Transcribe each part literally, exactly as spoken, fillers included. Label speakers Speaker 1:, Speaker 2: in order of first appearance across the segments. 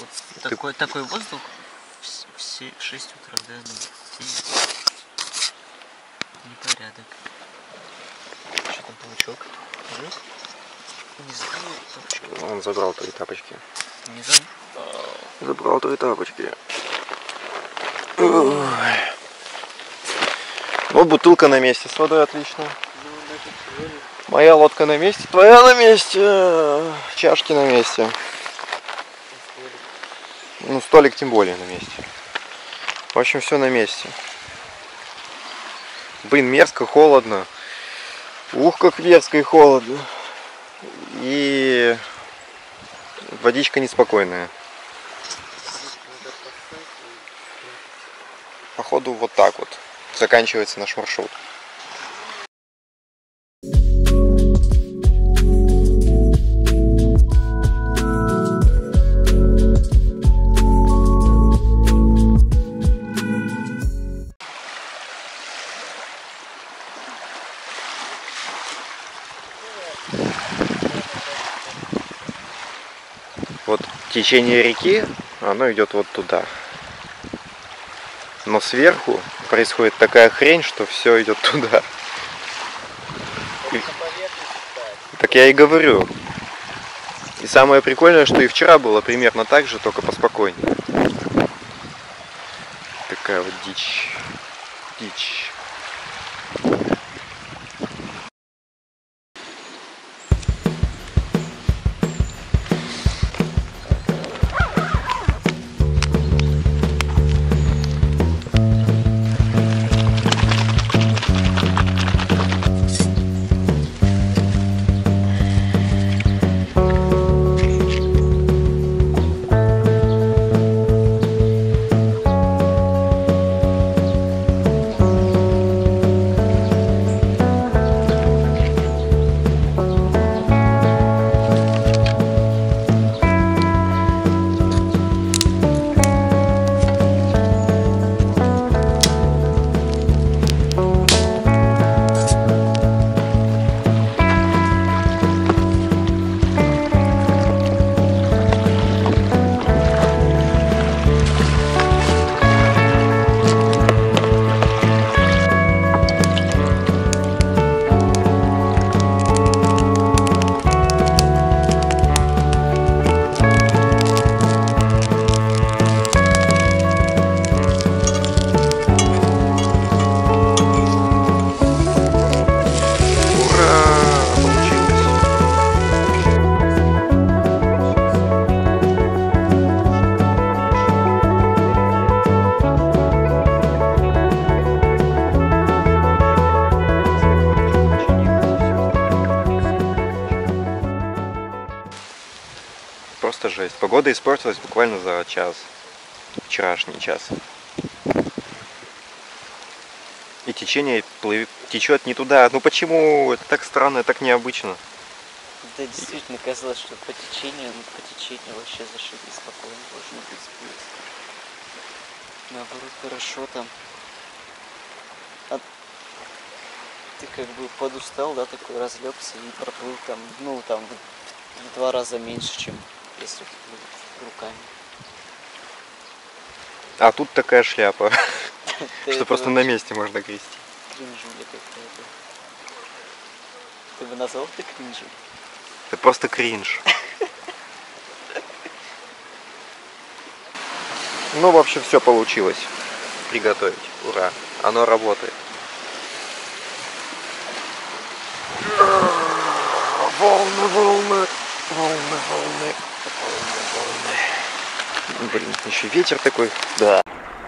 Speaker 1: Такой, Ты... такой воздух в шесть утра, да, ну, непорядок. Что там, паучок? Есть? Не забыл тапочки.
Speaker 2: Он забрал твои тапочки.
Speaker 1: Не забыл?
Speaker 2: Забрал твои тапочки. Ой. Ну, бутылка на месте с водой, отлично. Моя лодка на месте, твоя на месте, чашки на месте. Ну, столик тем более на месте. В общем, все на месте. Блин, мерзко, холодно. Ух, как мерзко и холодно. И водичка неспокойная. Походу, вот так вот заканчивается наш маршрут. Вот течение реки, оно идет вот туда. Но сверху происходит такая хрень, что все идет туда. И... Так я и говорю. И самое прикольное, что и вчера было примерно так же, только поспокойнее. Такая вот дичь. Дичь. Просто жесть. Погода испортилась буквально за час. Вчерашний час. И течение плывет, течет не туда. Ну почему? Это так странно, так необычно.
Speaker 1: Да, действительно казалось, что по течению, ну, по течению вообще зашибись спокойно должно быть. Наоборот, хорошо там. А ты как бы подустал, да, такой разлегся и проплыл там, ну там в два раза меньше, чем если руками.
Speaker 2: А тут такая шляпа, что просто на месте можно грести.
Speaker 1: Кринжуля какая-то. Ты бы назвал это кринжем?
Speaker 2: Это просто кринж. Ну, в общем, все получилось. Приготовить. Ура. Оно работает. Волны, волны. Волны, волны. Волны, волны. Блин, еще ветер такой. Да.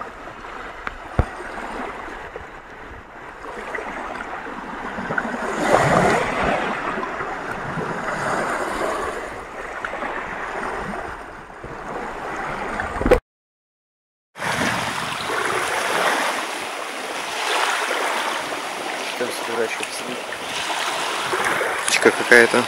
Speaker 2: Птичка какая-то.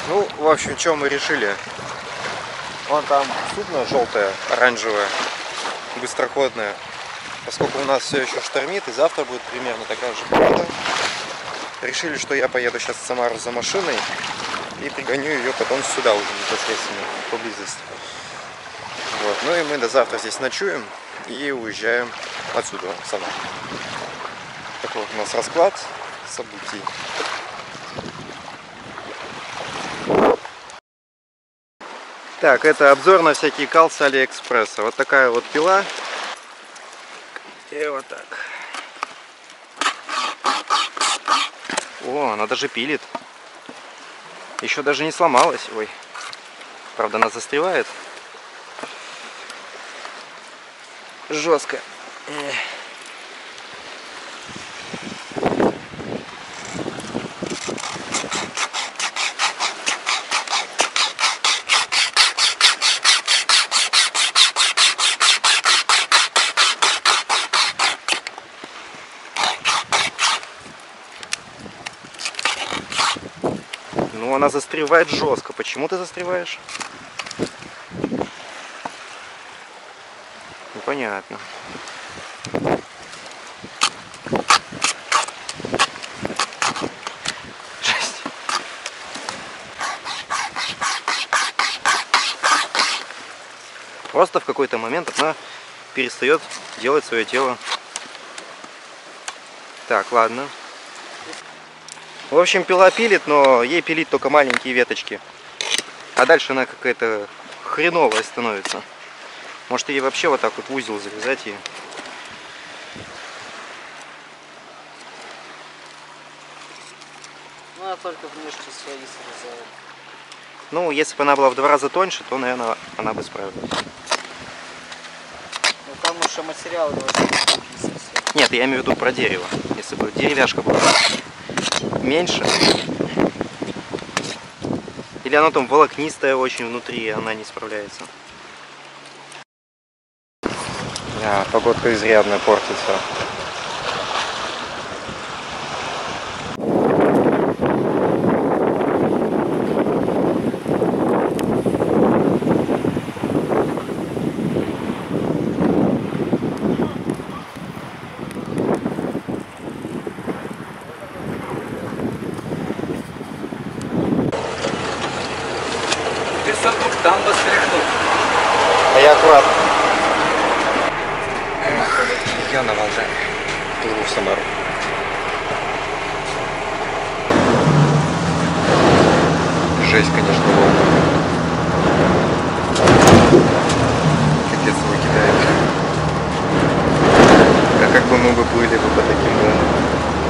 Speaker 2: Ну, в общем, что мы решили? Вон там судно желтое, оранжевое, быстроходное. Поскольку у нас все еще штормит, и завтра будет примерно такая же погода, решили, что я поеду сейчас в Самару за машиной и пригоню ее потом сюда уже непосредственно, поблизости. Вот. Ну и мы до завтра здесь ночуем и уезжаем отсюда, в Самару. Такой вот у нас расклад событий. Так, это обзор на всякие кал с Алиэкспресса. Вот такая вот пила. И вот так. О, она даже пилит. Еще даже не сломалась. Ой. Правда, она застревает. Жестко. Ну, она застревает жестко. Почему ты застреваешь? Непонятно. Жесть. Просто в какой-то момент она перестает делать свое дело. Так, ладно. В общем, пила пилит, но ей пилить только маленькие веточки. А дальше она какая-то хреновая становится. Может, ей вообще вот так вот в узел завязать и...
Speaker 1: Ну, она только внешне свои срезает.
Speaker 2: Ну, если бы она была в два раза тоньше, то, наверное, она бы справилась.
Speaker 1: Ну, там уже материал совсем.
Speaker 2: Нет, я имею в виду про дерево. Если бы деревяшка была меньше. Или оно там волокнистое очень внутри, и она не справляется. Да, погодка изрядно портится.
Speaker 1: Там востряхнул.
Speaker 2: А я аккуратно. Я на волжане. Плыву в Самару. Жесть, конечно, волна. Капец его кидает. А как бы мы бы были бы по таким волнам?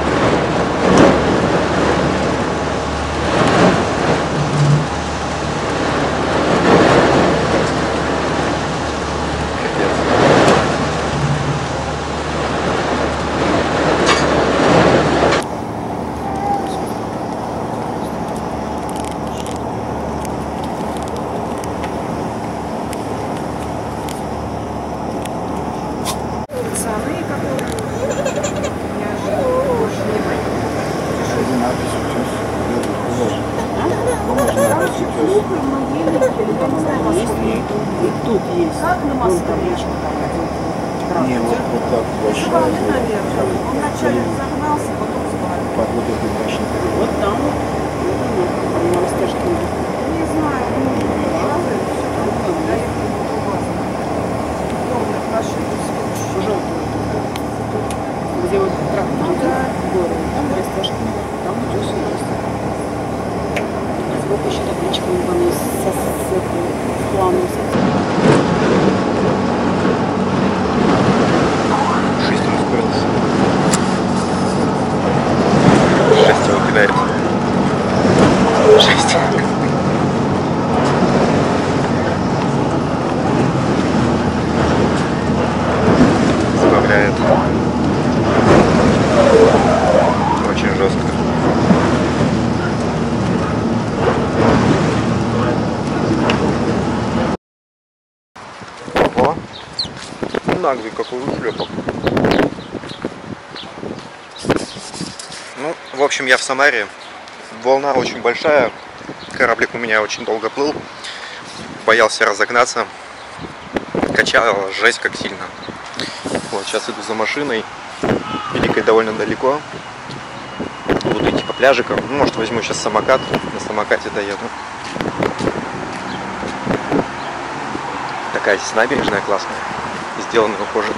Speaker 3: Тут есть. Как на Москве? Не, вот, вот так большая. Наверное. Он вначале загнался, потом сбавил. Под вот этой башней. Вот там. На растяжке. Не знаю. Правда, все там. Да, я не могу вас. Огромных машин. Желтые. Где вот трактор идет в горы. Там растяжка. Там идет сюда. Вот еще табличка там есть со планом.
Speaker 2: Шесть он ускорился. Шесть его кидает. Шесть. Сбавляет. Очень жестко. Наглый какой ушлепок. Ну, в общем, я в Самаре. Волна очень большая. Кораблик у меня очень долго плыл. Боялся разогнаться. Качало жесть как сильно. Вот сейчас иду за машиной. Великой довольно далеко. Буду идти по пляжикам. Ну, может, возьму сейчас самокат. На самокате доеду. Такая здесь набережная классная. Сделанная ухоженно.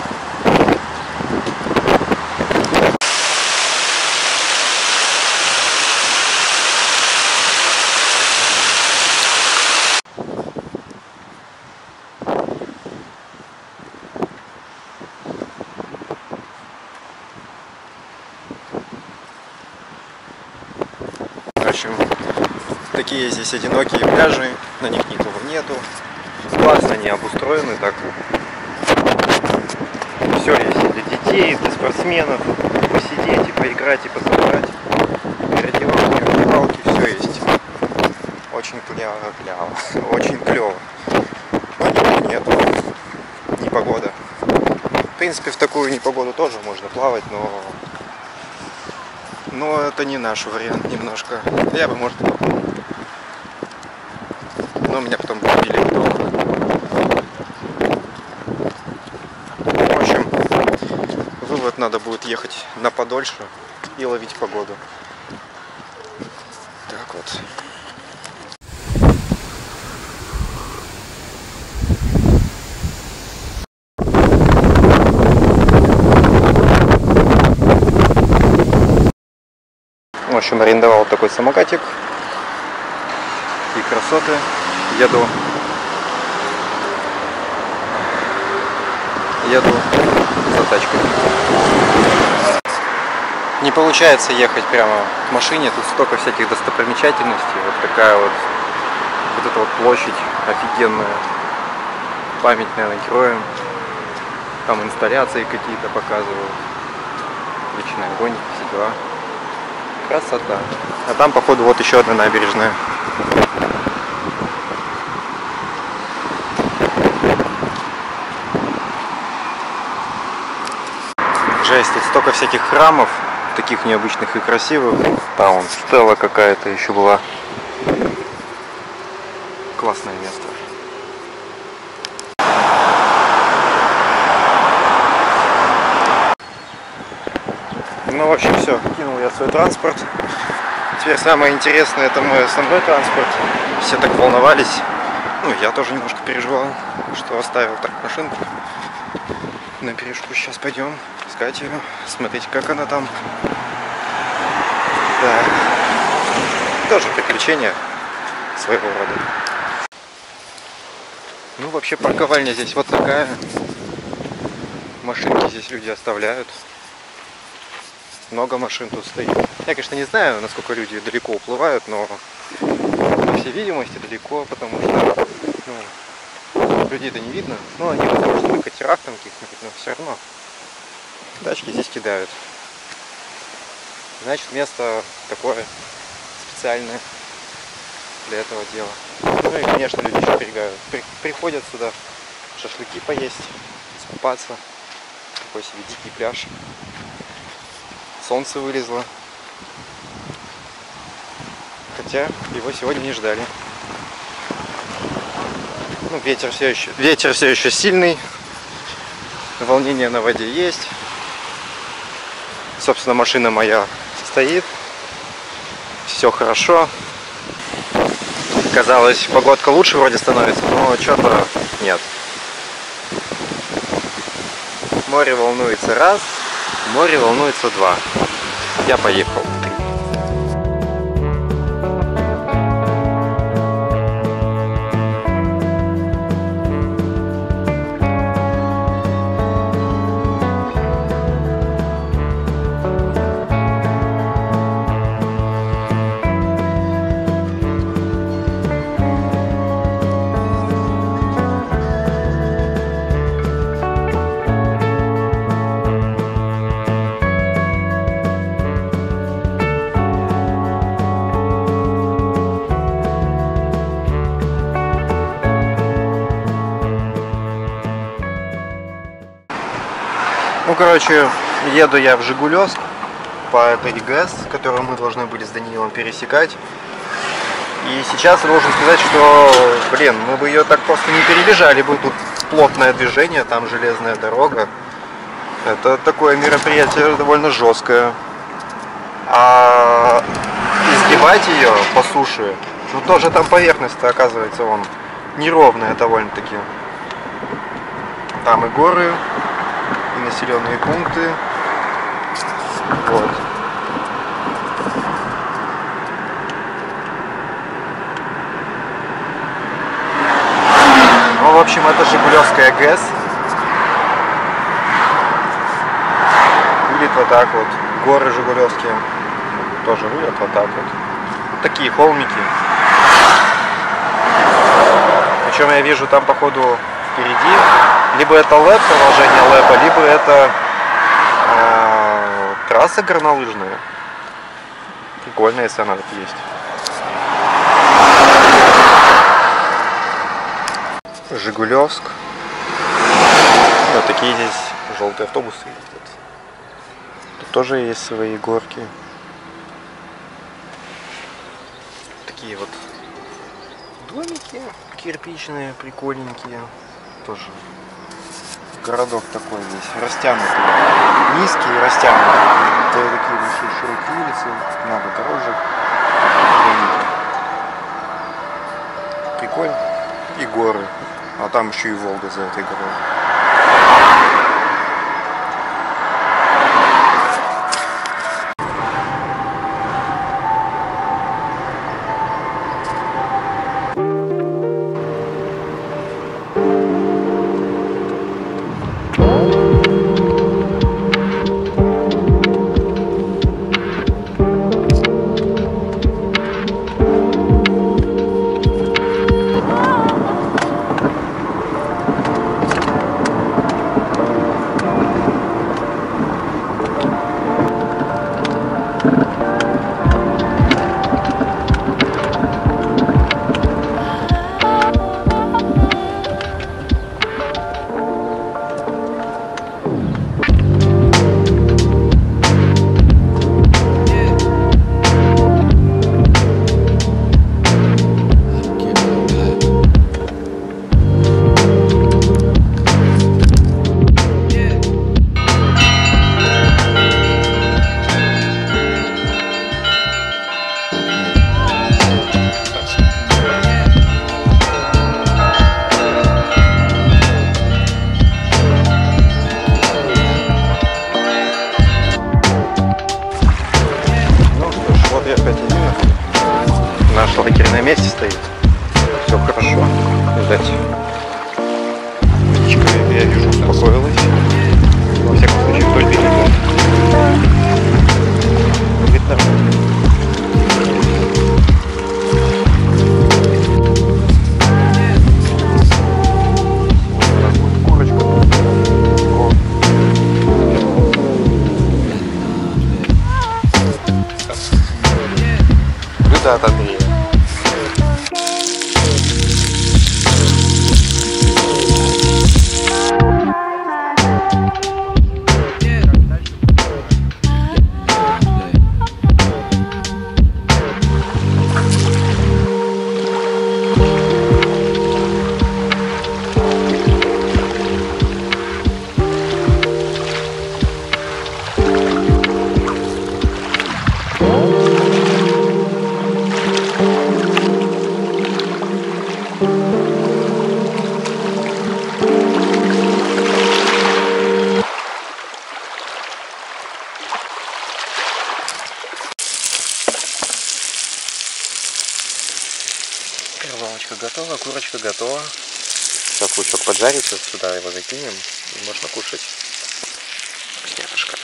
Speaker 2: В общем, такие здесь одинокие пляжи, на них никого нету. Классно они обустроены так. Все есть и для детей, и для спортсменов. И посидеть, и поиграть, и пособрать. Переодевалки, раздевалки, все есть. Очень клево, клево. Очень клево. Но никого нету. Непогода. В принципе, в такую непогоду тоже можно плавать, но... Но это не наш вариант немножко. Я бы, может, и попал. Но меня потом побили дома. В общем, вывод: надо будет ехать на подольше и ловить погоду. Так вот. В общем, арендовал такой самокатик. И красоты. Еду. Еду за тачкой. Не получается ехать прямо к машине. Тут столько всяких достопримечательностей. Вот такая вот, вот эта вот площадь офигенная. Памятная героям. Там инсталляции какие-то показывают. Вечный огонь, все дела. Красота. А там, походу, вот еще одна набережная. Жесть, тут столько всяких храмов, таких необычных и красивых. Там вон стела какая-то еще была. Классное место. Ну, в общем, все, кинул я свой транспорт. Теперь самое интересное — это мой основной транспорт. Все так волновались. Ну, я тоже немножко переживал, что оставил так машинку на бережку. Сейчас пойдем искать ее, смотреть, как она там. Да. Тоже приключение своего рода. Ну, вообще, парковальня здесь вот такая. Машинки здесь люди оставляют. Много машин тут стоит. Я, конечно, не знаю, насколько люди далеко уплывают, но по всей видимости далеко, потому что ну, людей-то не видно. Ну, они может на катерах там каких-нибудь, но все равно тачки здесь кидают. Значит, место такое специальное для этого дела. Ну и, конечно, люди еще прибегают, при, приходят сюда шашлыки поесть, искупаться. Такой себе дикий пляж. Солнце вылезло. Хотя его сегодня не ждали. Ну, ветер все еще, ветер все еще сильный. Волнение на воде есть. Собственно, машина моя стоит. Все хорошо. Казалось, погодка лучше вроде становится, но что-то нет. Море волнуется раз. Море волнуется два. Я поехал. Ну, короче, еду я в Жигулевск по этой ГЭС, которую мы должны были с Даниилом пересекать. И сейчас я должен сказать, что, блин, мы бы ее так просто не перебежали бы. Тут плотное движение, там железная дорога. Это такое мероприятие довольно жесткое. А изгибать ее по суше, ну тоже там поверхность-то оказывается вон неровная довольно-таки. Там и горы, и населенные пункты. Вот. Ну, в общем, это Жигулевская ГЭС. Выглядит вот так вот. Горы Жигулевские тоже выглядят вот так вот. Вот такие холмики. Причем я вижу там, походу, впереди либо это ЛЭП, продолжение ЛЭПа, либо это э, трасса горнолыжная. Прикольно, если она тут есть. Жигулевск. Вот такие здесь желтые автобусы ездят. Тут тоже есть свои горки. Такие вот домики кирпичные, прикольненькие. Тоже городок такой здесь, растянутый. Низкий и растянутый. Это такие большие широкие улицы, много дорожек. Прикольно. И горы. А там еще и Волга за этой горой. Наш лагерь на месте стоит. Все хорошо. Видать, птичка, я вижу, успокоилась. Во всяком случае, вдоль берега. Говорит, нормально. Курочка. О. Блюдо от Андрея. Кровалочка готова, курочка готова. Сейчас лучок поджарится, сюда его закинем и можно кушать. Вкуснятушка.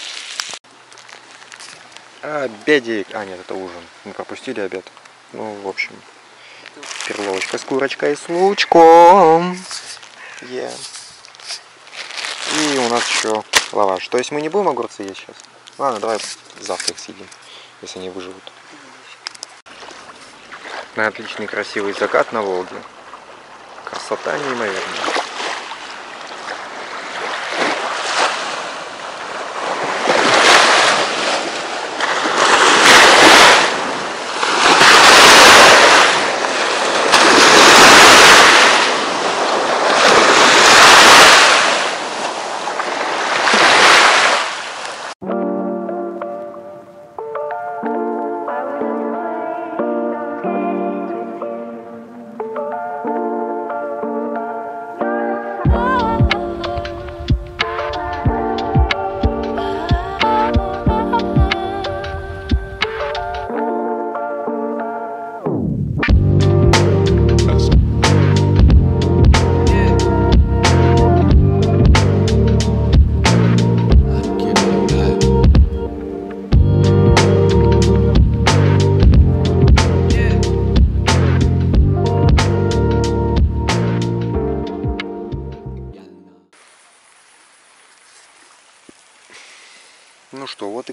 Speaker 2: Обедик. А, нет, это ужин. Мы пропустили обед. Ну, в общем, перловочка с курочкой и с лучком. Yeah. И у нас еще лаваш. То есть мы не будем огурцы есть сейчас? Ладно, давай завтра их съедим, если они выживут. На отличный красивый закат на Волге. Красота неимоверная.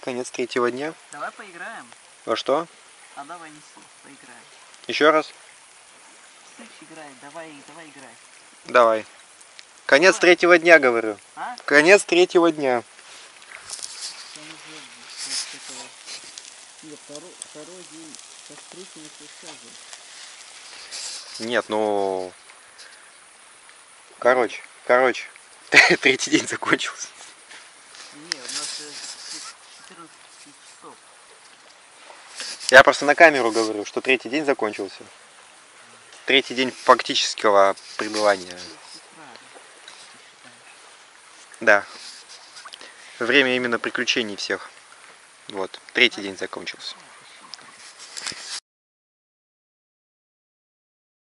Speaker 2: конец третьего дня.
Speaker 1: Давай поиграем.
Speaker 2: Во что?
Speaker 1: А давай неси, поиграем.
Speaker 2: Еще раз?
Speaker 1: Слышь, играй, давай, давай играй.
Speaker 2: Давай. Конец
Speaker 1: Давай.
Speaker 2: третьего дня, говорю.
Speaker 1: А?
Speaker 2: Конец третьего дня.
Speaker 1: Нет, второй, второй день, сейчас третий не рассказывай.
Speaker 2: Нет, ну... Короче, короче. Третий день закончился.
Speaker 1: Не, у нас четырнадцать часов.
Speaker 2: Я просто на камеру говорю, что третий день закончился. Третий день фактического пребывания. Да. Время именно приключений всех. Вот. Третий день закончился.